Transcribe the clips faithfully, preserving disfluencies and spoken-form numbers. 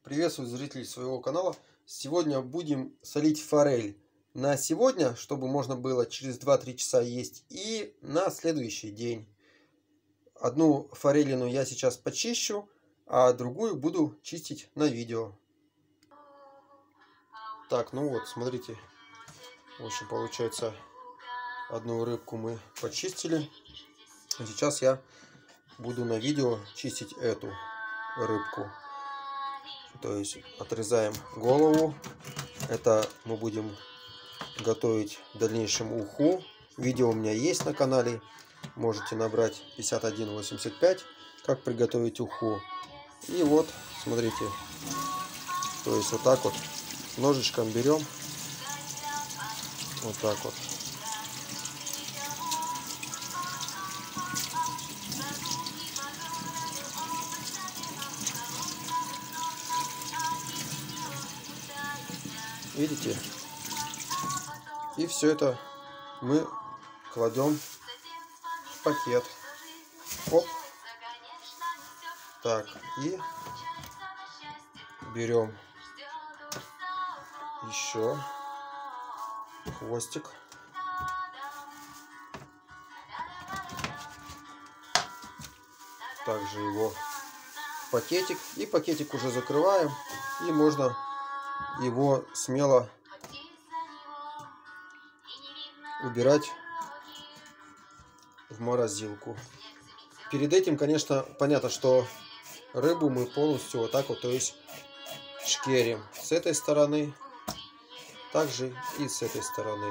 Приветствую зрителей своего канала. Сегодня будем солить форель. На сегодня, чтобы можно было через два-три часа есть, и на следующий день. Одну форелину я сейчас почищу, а другую буду чистить на видео. Так, ну вот, смотрите. В общем, получается, одну рыбку мы почистили. А сейчас я буду на видео чистить эту рыбку. То есть отрезаем голову. Это мы будем готовить в дальнейшем уху. Видео у меня есть на канале. Можете набрать пятьдесят один восемьдесят пять, как приготовить уху. И вот, смотрите. То есть вот так вот ножичком берем. Вот так вот. Видите? И все это мы кладем в пакет. Оп. Так, и берем еще хвостик. Также его в пакетик. И пакетик уже закрываем. И можно его смело убирать в морозилку. Перед этим, конечно, понятно, что рыбу мы полностью вот так вот, то есть шкерим с этой стороны, также и с этой стороны.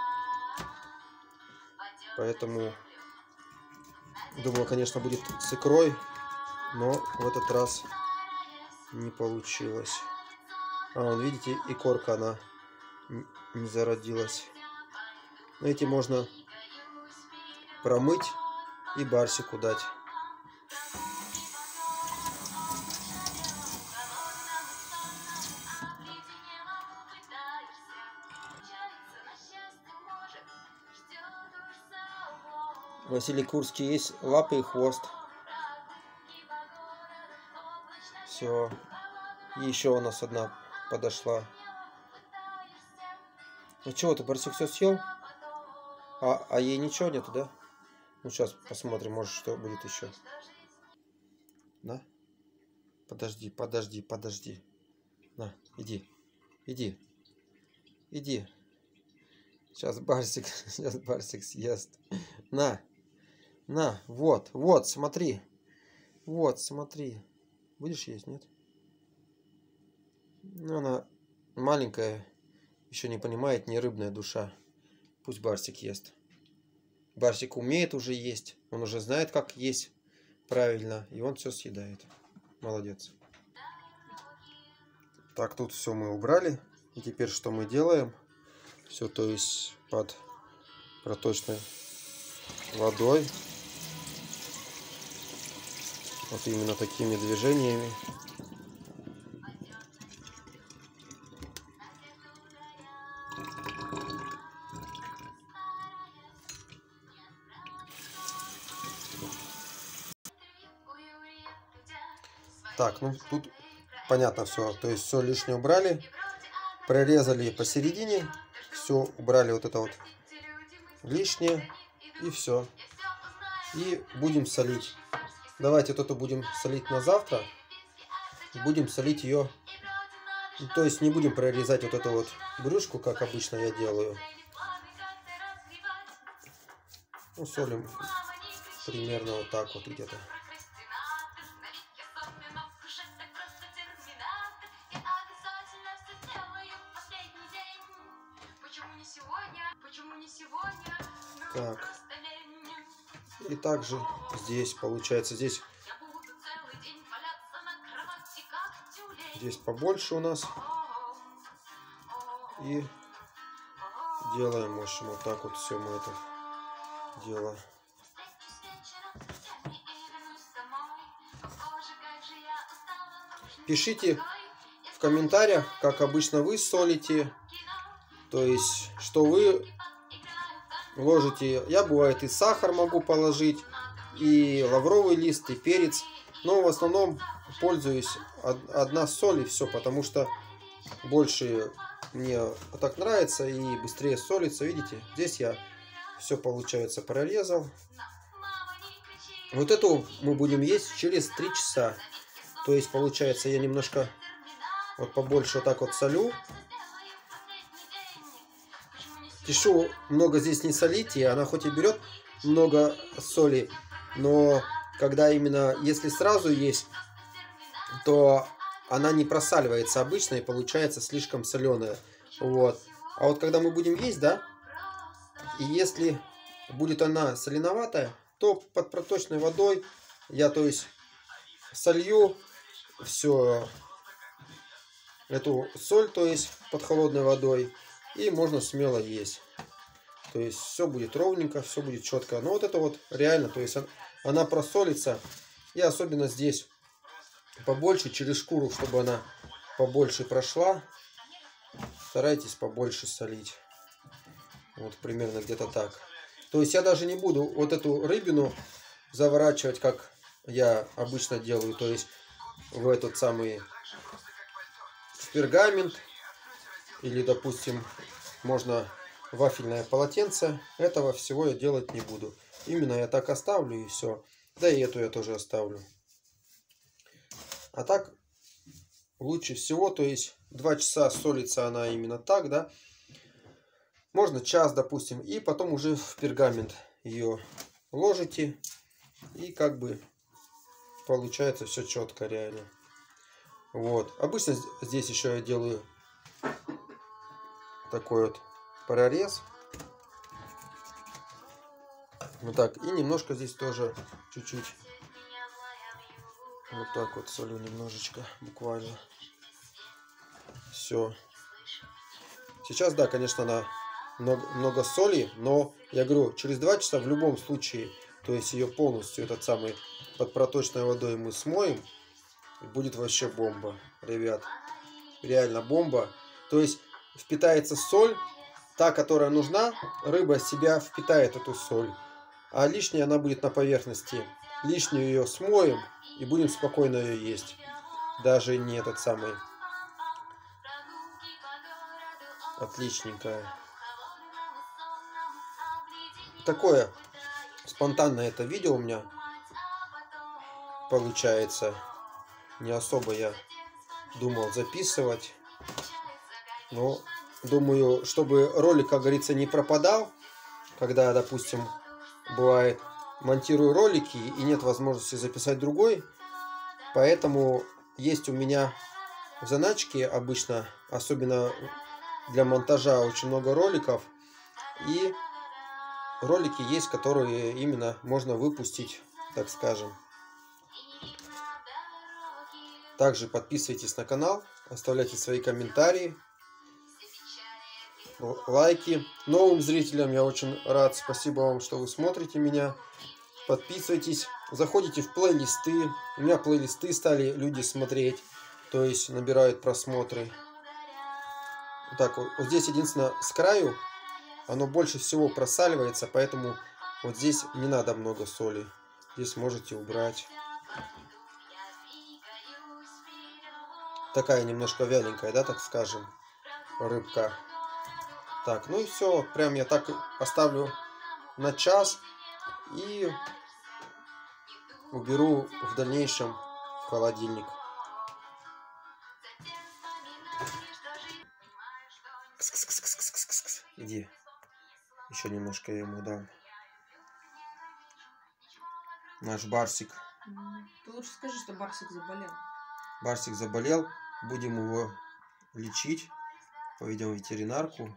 Поэтому думаю, конечно, будет с икрой, но в этот раз не получилось. А, вон, видите, и корка, она не зародилась. Эти можно промыть и барсику дать. Василий Курский есть лапы и хвост. Все. Еще у нас одна подошла. Ну чего ты, барсик все съел? А, а ей ничего нету, да? Ну сейчас посмотрим, может что будет еще. Да? Подожди, подожди, подожди. На, иди, иди, иди. Сейчас барсик, сейчас барсик съест. На, на, вот, вот, смотри. Вот, смотри. Будешь есть, нет? Ну, она маленькая, еще не понимает, не рыбная душа. Пусть барсик ест. Барсик умеет уже есть. Он уже знает, как есть правильно. И он все съедает. Молодец. Так, тут все мы убрали. И теперь что мы делаем? Все, то есть под проточной водой. Вот именно такими движениями. Так, ну тут понятно все. То есть все лишнее убрали. Прорезали посередине. Все убрали вот это вот лишнее. И все. И будем солить. Давайте вот эту будем солить на завтра. Будем солить ее. То есть не будем прорезать вот эту вот брюшку, как обычно я делаю. Ну, солим примерно вот так вот где-то. Так. И также здесь получается, здесь здесь побольше у нас. И делаем, в общем, вот так вот все мы это дело. Пишите в комментариях, как обычно вы солите. То есть, что вы ложите. Я, бывает, и сахар могу положить, и лавровый лист, и перец. Но в основном пользуюсь одна соль и все, потому что больше мне так нравится и быстрее солится. Видите, здесь я все, получается, прорезал. Вот эту мы будем есть через три часа. То есть, получается, я немножко вот побольше вот так вот солю. Пишу много здесь не солите, она хоть и берет много соли, но когда именно, если сразу есть, то она не просаливается обычно и получается слишком соленая. Вот. А вот когда мы будем есть, да, и если будет она соленоватая, то под проточной водой я, то есть, солью все эту соль, то есть, под холодной водой, и можно смело есть. То есть все будет ровненько, все будет четко. Но вот это вот реально, то есть она просолится. И особенно здесь побольше через шкуру, чтобы она побольше прошла. Старайтесь побольше солить. Вот примерно где-то так. То есть я даже не буду вот эту рыбину заворачивать, как я обычно делаю. То есть в этот самый в пергамент. Или, допустим, можно вафельное полотенце. Этого всего я делать не буду. Именно я так оставлю и все. Да и эту я тоже оставлю. А так лучше всего, то есть два часа солится она именно так, да. Можно час, допустим, и потом уже в пергамент ее ложите. И как бы получается все четко, реально. Вот. Обычно здесь еще я делаю такой вот прорез. Вот так. И немножко здесь тоже чуть-чуть. Вот так вот солю немножечко, буквально. Все. Сейчас, да, конечно, она много, много соли, но я говорю, через два часа в любом случае, то есть ее полностью этот самый под проточной водой мы смоем. И будет вообще бомба, ребят. Реально бомба. То есть впитается соль, та, которая нужна, рыба себя впитает эту соль. А лишняя она будет на поверхности. Лишнюю ее смоем и будем спокойно ее есть. Даже не этот самый. Отличненькая. Такое спонтанное это видео у меня получается. Не особо я думал записывать. Но думаю, чтобы ролик, как говорится, не пропадал. Когда, допустим, бывает, монтирую ролики и нет возможности записать другой. Поэтому есть у меня в заначке обычно, особенно для монтажа, очень много роликов. И ролики есть, которые именно можно выпустить, так скажем. Также подписывайтесь на канал, оставляйте свои комментарии, лайки. Новым зрителям я очень рад. Спасибо вам, что вы смотрите меня. Подписывайтесь, заходите в плейлисты. У меня плейлисты стали люди смотреть, то есть набирают просмотры. Так, вот, вот здесь единственное с краю оно больше всего просаливается, поэтому вот здесь не надо много соли. Здесь можете убрать. Такая немножко вяленькая, да, так скажем, рыбка. Так, ну и все. Прям я так оставлю на час и уберу в дальнейшем в холодильник. Кс-кс-кс-кс-кс-кс-кс. Иди. Еще немножко я ему дам. Наш Барсик. Ты лучше скажи, что Барсик заболел. Барсик заболел. Будем его лечить. Поведем в ветеринарку.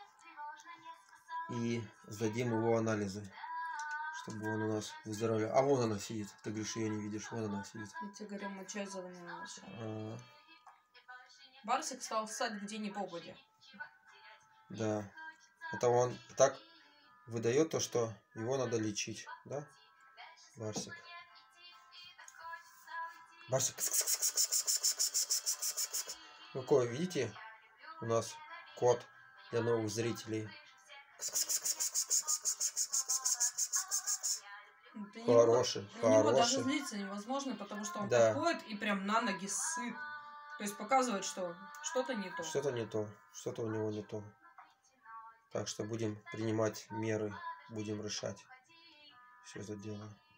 И сдадим его анализы. Чтобы он у нас выздоровел. А вон она сидит. Ты говоришь, ее не видишь. Вон она сидит. Я тебе говорю, мочой завонялась. А, Барсик стал ссать где ни попадя. да. Это он так выдает то, что его надо лечить. Да? Барсик. Барсик. Какой, видите? У нас код для новых зрителей. Ты У него- Хороший, У него даже хороший. злиться невозможно, потому что он Да. подходит и прям на ноги сыт. То есть показывает, что что-то не то. Что-то не то, что-то у него не то. Так что будем принимать меры, будем решать все это дело.